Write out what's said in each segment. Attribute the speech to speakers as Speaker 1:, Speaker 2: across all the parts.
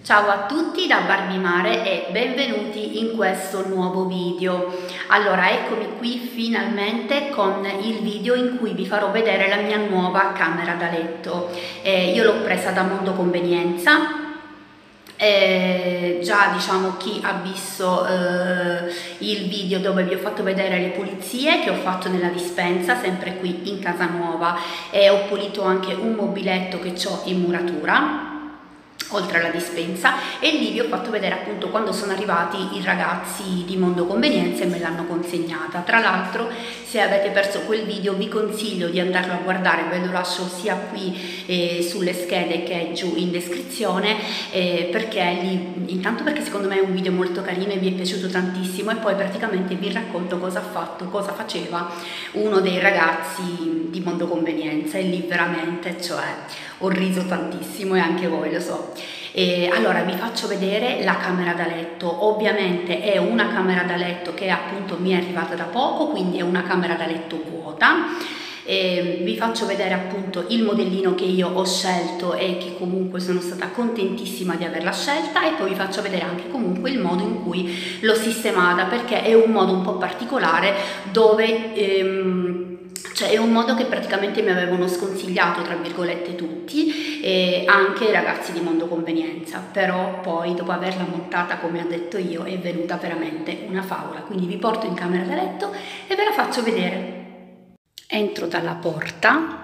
Speaker 1: Ciao a tutti da Barbie Mare e benvenuti in questo nuovo video. Allora, eccomi qui finalmente con il video in cui vi farò vedere la mia nuova camera da letto. Io l'ho presa da Mondo Convenienza. Già diciamo chi ha visto il video dove vi ho fatto vedere le pulizie che ho fatto nella dispensa, sempre qui in casa nuova, e ho pulito anche un mobiletto che ho in muratura oltre alla dispensa, e lì vi ho fatto vedere appunto quando sono arrivati i ragazzi di Mondo Convenienza e me l'hanno consegnata. Tra l'altro, se avete perso quel video vi consiglio di andarlo a guardare, ve lo lascio sia qui sulle schede che giù in descrizione, perché lì, intanto perché secondo me è un video molto carino e vi è piaciuto tantissimo, e poi praticamente vi racconto cosa ha fatto, cosa faceva uno dei ragazzi di Mondo Convenienza, e lì veramente, cioè, ho riso tantissimo, e anche voi, lo so. Allora vi faccio vedere la camera da letto. Ovviamente è una camera da letto che appunto mi è arrivata da poco, quindi è una camera da letto vuota. Vi faccio vedere appunto il modellino che io ho scelto e che comunque sono stata contentissima di averla scelta, e poi vi faccio vedere anche comunque il modo in cui l'ho sistemata, perché è un modo un po' particolare dove cioè è un modo che praticamente mi avevano sconsigliato, tra virgolette, tutti, anche i ragazzi di Mondo Convenienza, però poi dopo averla montata come ho detto io è venuta veramente una favola. Quindi vi porto in camera da letto e ve la faccio vedere. Entro dalla porta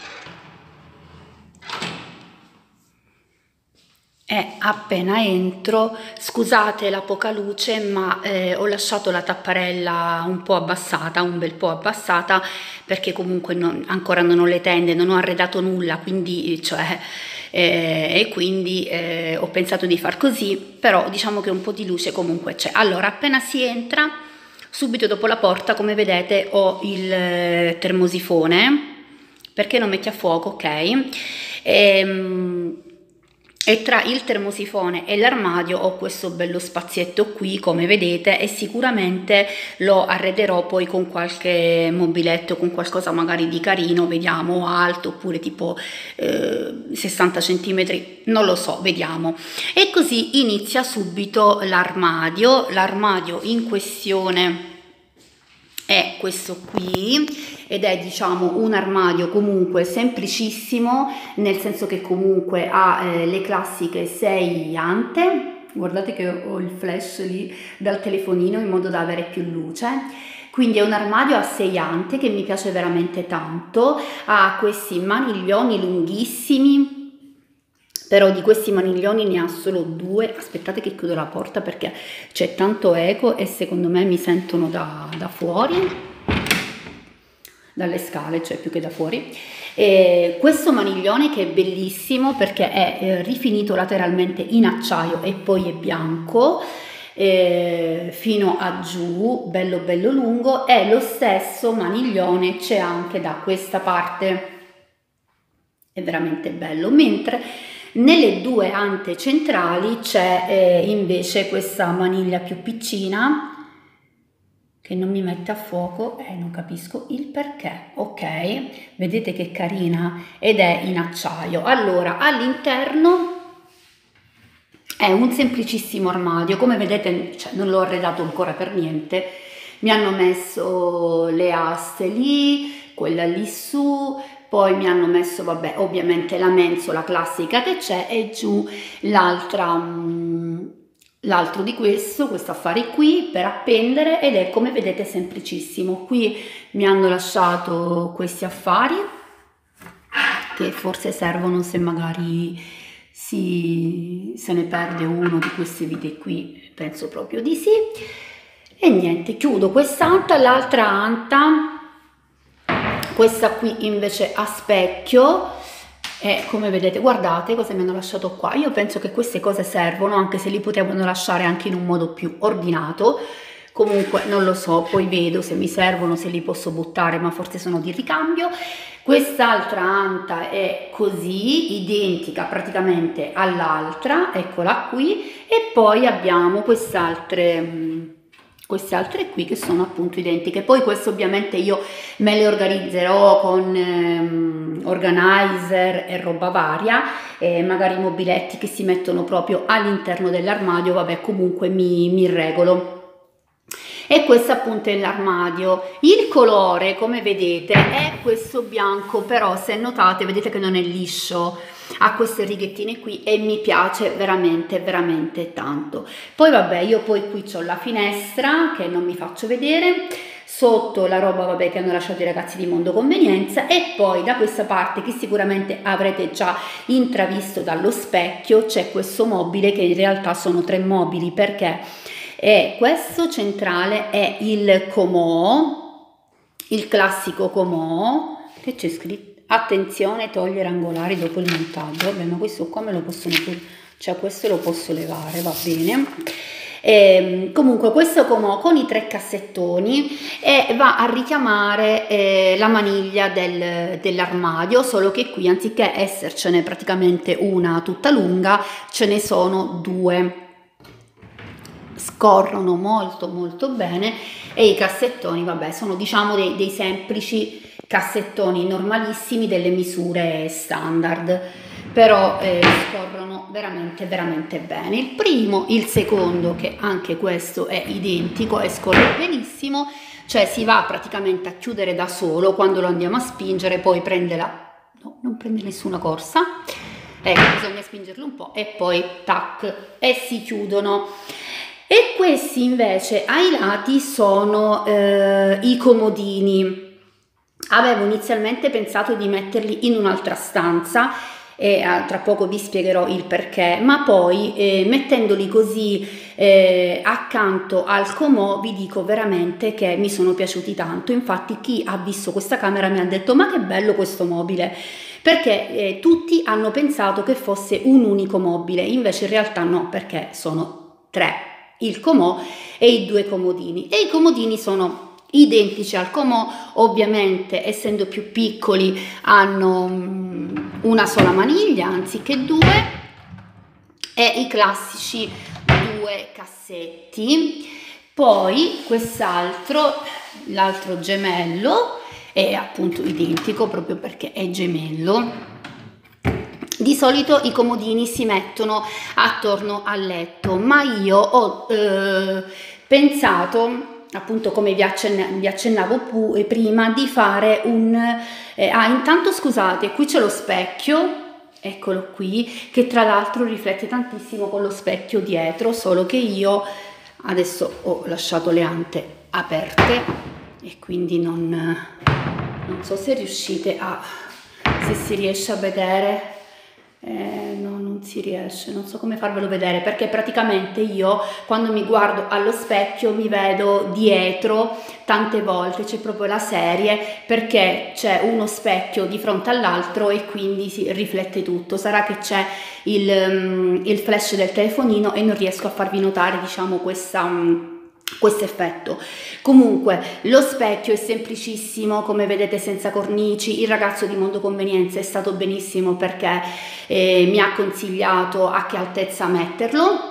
Speaker 1: e appena entro, scusate la poca luce, ma ho lasciato la tapparella un po' abbassata, un bel po' abbassata, perché comunque ancora non ho le tende, non ho arredato nulla, quindi cioè e quindi ho pensato di far così, però diciamo che un po' di luce comunque c'è. Allora, appena si entra, subito dopo la porta, come vedete, ho il termosifone, perché non metti a fuoco, ok? E tra il termosifone e l'armadio ho questo bello spazietto qui, come vedete, e sicuramente lo arrederò poi con qualche mobiletto, con qualcosa magari di carino, vediamo, alto, oppure tipo 60 cm, non lo so, vediamo. E così inizia subito l'armadio. L'armadio in questione è questo qui, ed è diciamo un armadio comunque semplicissimo, nel senso che comunque ha le classiche 6 ante. Guardate che ho il flash lì dal telefonino in modo da avere più luce. Quindi è un armadio a 6 ante che mi piace veramente tanto, ha questi maniglioni lunghissimi, però di questi maniglioni ne ha solo 2. Aspettate che chiudo la porta perché c'è tanto eco e secondo me mi sentono da fuori, dalle scale, cioè più che da fuori. Questo maniglione che è bellissimo perché è rifinito lateralmente in acciaio e poi è bianco fino a giù, bello bello lungo, e lo stesso maniglione c'è anche da questa parte, è veramente bello, mentre nelle 2 ante centrali c'è invece questa maniglia più piccina che non mi mette a fuoco e non capisco il perché. Ok, vedete che carina, ed è in acciaio. Allora, all'interno è un semplicissimo armadio, come vedete, cioè, non l'ho arredato ancora per niente. Mi hanno messo le aste lì, quella lì su, poi mi hanno messo, vabbè, ovviamente la mensola classica che c'è, e giù l'altro di questo affare qui per appendere, ed è, come vedete, semplicissimo. Qui mi hanno lasciato questi affari che forse servono se magari se ne perde uno di queste vite qui, penso proprio di sì. E niente, chiudo quest'anta. L'altra anta, questa qui invece a specchio, e come vedete, guardate cosa mi hanno lasciato qua. Io penso che queste cose servono, anche se li potevano lasciare anche in un modo più ordinato. Comunque non lo so, poi vedo se mi servono, se li posso buttare, ma forse sono di ricambio. Quest'altra anta è così, identica praticamente all'altra, eccola qui. E poi abbiamo quest'altre queste altre qui che sono appunto identiche. Poi questo ovviamente io me le organizzerò con organizer e roba varia, magari mobiletti che si mettono proprio all'interno dell'armadio, vabbè comunque mi regolo. E questo appunto è l'armadio. Il colore, come vedete, è questo bianco, però se notate vedete che non è liscio, ha queste righettine qui e mi piace veramente veramente tanto. Poi vabbè, io poi qui ho la finestra che non mi faccio vedere, sotto la roba vabbè che hanno lasciato i ragazzi di Mondo Convenienza, e poi da questa parte, che sicuramente avrete già intravisto dallo specchio, c'è questo mobile che in realtà sono 3 mobili, perché questo centrale è il comò, il classico comò, che c'è scritto attenzione togliere angolari dopo il montaggio. Vabbè, ma questo qua me lo possono pure, cioè questo lo posso levare, va bene. Comunque questo comò con i 3 cassettoni va a richiamare la maniglia dell'armadio, solo che qui anziché essercene praticamente una tutta lunga ce ne sono 2, scorrono molto molto bene, e i cassettoni vabbè sono diciamo dei semplici cassettoni normalissimi delle misure standard, però scorrono veramente veramente bene. Il primo, il secondo, che anche questo è identico e scorre benissimo, cioè si va praticamente a chiudere da solo quando lo andiamo a spingere, poi prende no, non prende nessuna corsa, ecco, bisogna spingerlo un po' e poi tac e si chiudono. E questi invece ai lati sono i comodini. Avevo inizialmente pensato di metterli in un'altra stanza e tra poco vi spiegherò il perché, ma poi mettendoli così accanto al comò vi dico veramente che mi sono piaciuti tanto. Infatti chi ha visto questa camera mi ha detto ma che bello questo mobile, perché tutti hanno pensato che fosse un unico mobile, invece in realtà no, perché sono 3, il comò e i 2 comodini, e i comodini sono identici al comò, ovviamente essendo più piccoli hanno una sola maniglia anziché 2 e i classici 2 cassetti. Poi quest'altro, l'altro gemello, è appunto identico proprio perché è gemello. Di solito i comodini si mettono attorno al letto, ma io ho pensato, appunto come vi accennavo prima, di fare intanto scusate, qui c'è lo specchio, eccolo qui, che tra l'altro riflette tantissimo con lo specchio dietro, solo che io adesso ho lasciato le ante aperte e quindi non so se riuscite se si riesce a vedere. No, non si riesce, non so come farvelo vedere, perché praticamente io quando mi guardo allo specchio mi vedo dietro tante volte, c'è proprio la serie, perché c'è uno specchio di fronte all'altro e quindi si riflette tutto. Sarà che c'è il flash del telefonino e non riesco a farvi notare, diciamo, questo effetto. Comunque lo specchio è semplicissimo, come vedete, senza cornici. Il ragazzo di Mondo Convenienza è stato benissimo perché mi ha consigliato a che altezza metterlo.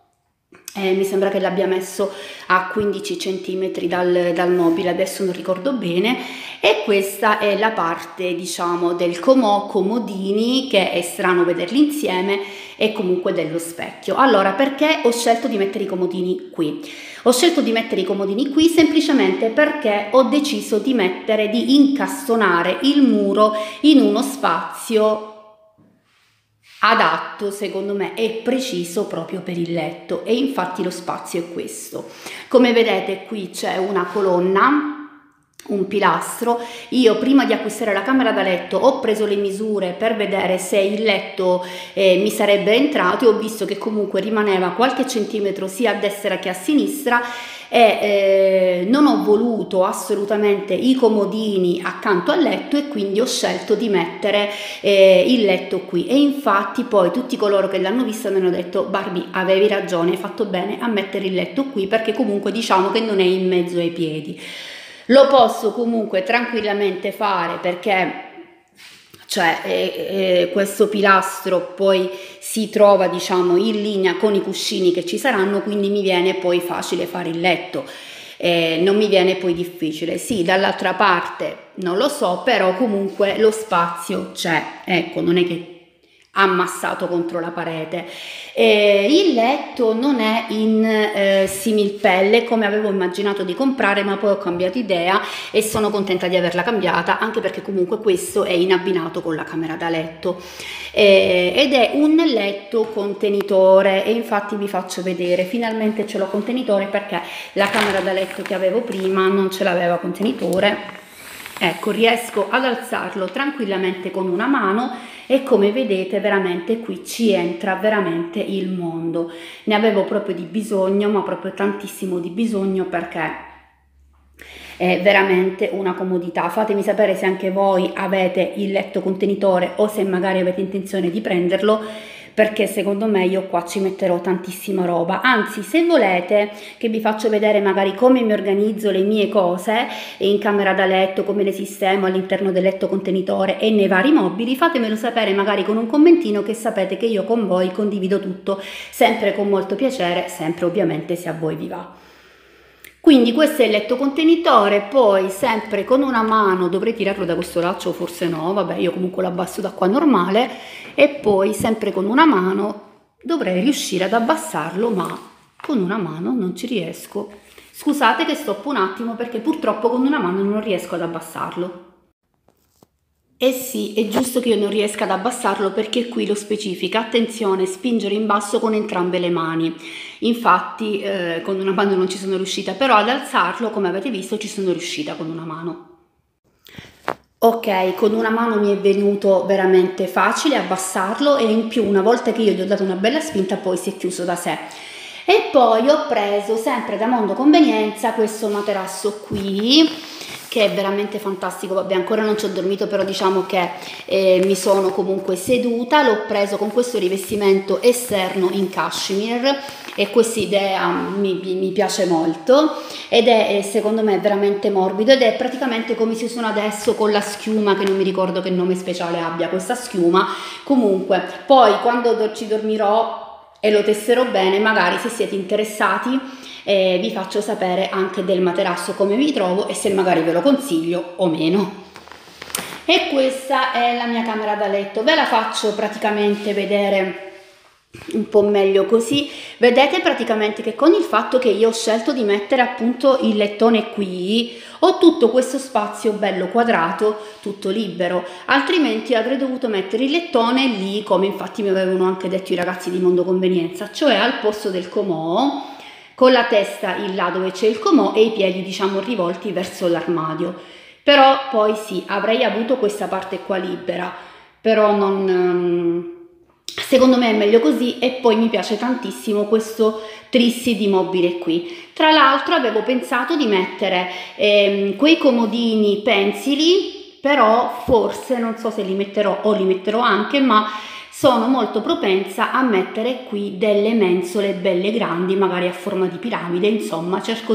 Speaker 1: Mi sembra che l'abbia messo a 15 cm dal mobile, adesso non ricordo bene. E questa è la parte, diciamo, del comodini, che è strano vederli insieme, e comunque dello specchio. Allora, perché ho scelto di mettere i comodini qui? Ho scelto di mettere i comodini qui semplicemente perché ho deciso di incastonare il muro in uno spazio adatto, secondo me, e preciso proprio per il letto, e infatti lo spazio è questo. Come vedete qui c'è una colonna, un pilastro. Io prima di acquistare la camera da letto ho preso le misure per vedere se il letto mi sarebbe entrato, e ho visto che comunque rimaneva qualche centimetro sia a destra che a sinistra, e non ho voluto assolutamente i comodini accanto al letto, e quindi ho scelto di mettere il letto qui. E infatti poi tutti coloro che l'hanno visto mi hanno detto: Barbie, avevi ragione, hai fatto bene a mettere il letto qui, perché comunque diciamo che non è in mezzo ai piedi. Lo posso comunque tranquillamente fare perché cioè questo pilastro poi si trova, diciamo, in linea con i cuscini che ci saranno, quindi mi viene poi facile fare il letto. Non mi viene poi difficile. Sì, dall'altra parte non lo so, però comunque lo spazio c'è, ecco, non è che ammassato contro la parete. Il letto non è in similpelle come avevo immaginato di comprare, ma poi ho cambiato idea e sono contenta di averla cambiata, anche perché comunque questo è in abbinato con la camera da letto, ed è un letto contenitore, e infatti vi faccio vedere, finalmente ce l'ho contenitore, perché la camera da letto che avevo prima non ce l'aveva contenitore. Ecco, riesco ad alzarlo tranquillamente con una mano e come vedete veramente qui ci entra veramente il mondo. Ne avevo proprio di bisogno, ma proprio tantissimo di bisogno, perché è veramente una comodità. Fatemi sapere se anche voi avete il letto contenitore o se magari avete intenzione di prenderlo, perché secondo me io qua ci metterò tantissima roba. Anzi, se volete che vi faccio vedere magari come mi organizzo le mie cose in camera da letto, come le sistemo all'interno del letto contenitore e nei vari mobili, fatemelo sapere magari con un commentino, che sapete che io con voi condivido tutto sempre con molto piacere, sempre ovviamente se a voi vi va. Quindi questo è il letto contenitore, poi sempre con una mano, dovrei tirarlo da questo laccio, forse no, vabbè, io comunque lo abbasso da qua normale, e poi sempre con una mano dovrei riuscire ad abbassarlo, ma con una mano non ci riesco. Scusate che stoppo un attimo, perché purtroppo con una mano non riesco ad abbassarlo. Eh sì, è giusto che io non riesca ad abbassarlo, perché qui lo specifica, attenzione, spingere in basso con entrambe le mani. Infatti con una mano non ci sono riuscita, però ad alzarlo, come avete visto, ci sono riuscita con una mano. Ok, con una mano mi è venuto veramente facile abbassarlo, e in più una volta che io gli ho dato una bella spinta poi si è chiuso da sé. E poi ho preso sempre da Mondo Convenienza questo materasso qui, che è veramente fantastico. Vabbè, ancora non ci ho dormito, però diciamo che mi sono comunque seduta. L'ho preso con questo rivestimento esterno in cashmere, e questa idea mi piace molto, ed è secondo me veramente morbido, ed è praticamente come si suona adesso con la schiuma, che non mi ricordo che nome speciale abbia questa schiuma. Comunque poi quando ci dormirò e lo testerò bene, magari se siete interessati vi faccio sapere anche del materasso come vi trovo e se magari ve lo consiglio o meno. E questa è la mia camera da letto, ve la faccio praticamente vedere un po' meglio così. Vedete praticamente che con il fatto che io ho scelto di mettere appunto il lettone qui, ho tutto questo spazio bello quadrato, tutto libero, altrimenti avrei dovuto mettere il lettone lì, come infatti mi avevano anche detto i ragazzi di Mondo Convenienza, cioè al posto del comò, con la testa in là dove c'è il comò e i piedi diciamo rivolti verso l'armadio. Però poi sì, avrei avuto questa parte qua libera, però non... secondo me è meglio così. E poi mi piace tantissimo questo trissi di mobile qui. Tra l'altro avevo pensato di mettere quei comodini pensili, però forse non so se li metterò o li metterò anche, ma sono molto propensa a mettere qui delle mensole belle grandi, magari a forma di piramide. Insomma, cerco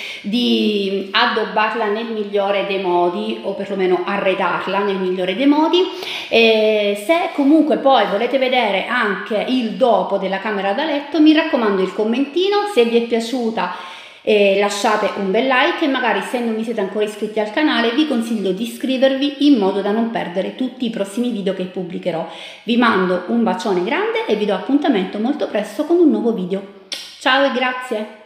Speaker 1: di addobbarla nel migliore dei modi, o perlomeno arredarla nel migliore dei modi. Se comunque poi volete vedere anche il dopo della camera da letto, mi raccomando il commentino, se vi è piaciuta lasciate un bel like, e magari se non vi siete ancora iscritti al canale vi consiglio di iscrivervi in modo da non perdere tutti i prossimi video che pubblicherò. Vi mando un bacione grande e vi do appuntamento molto presto con un nuovo video. Ciao e grazie!